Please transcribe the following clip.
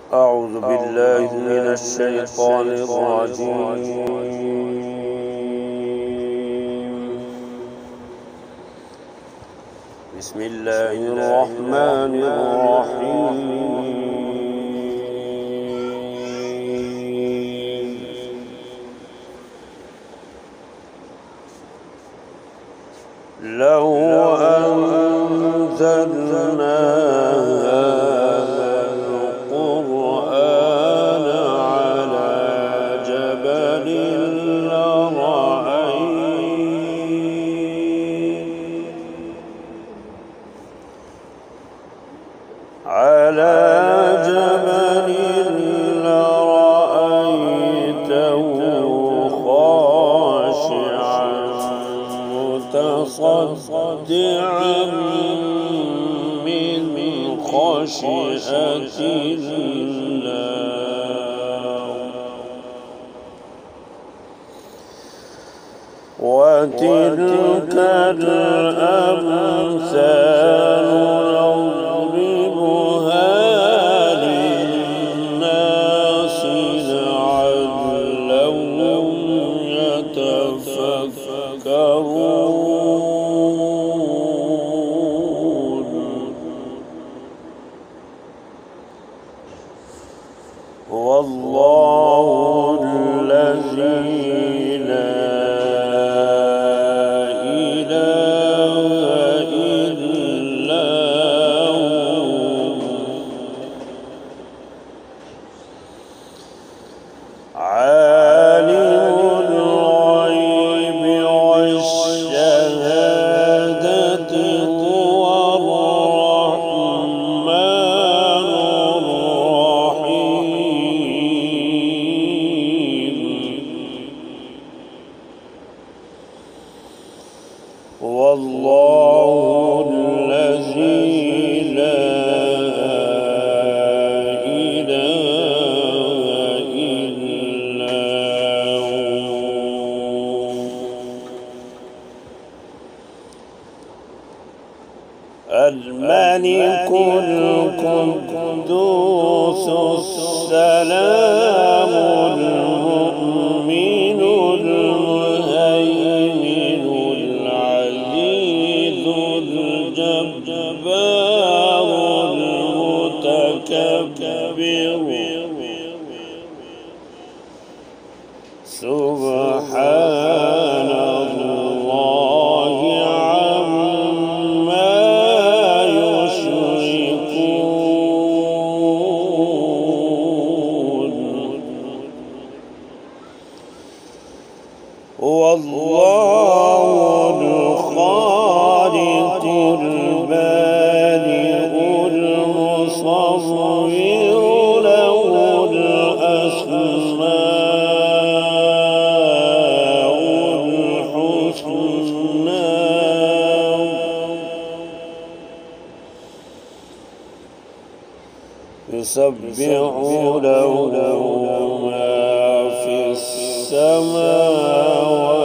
أعوذ بالله من الشيطان الرجيم. بسم الله الرحمن الرحيم. لو أنزلنا هذا القرآن على جبل لرأيته خاشعا متصدعا من خشية الله. وتلك الأمثال نضربها للناس لعلهم يتفكرون. والله الذي لا عالم الغيب والشهادة هو الرحمن الرحيم. والله الذي لا الملك القدوس السلام المؤمن المهيمن العزيز الجبار المتكبر سبحان الله عما يشركون. والله الخالق البارئ المصور له الأسماء الحسنى. يسبح له ما في السماوات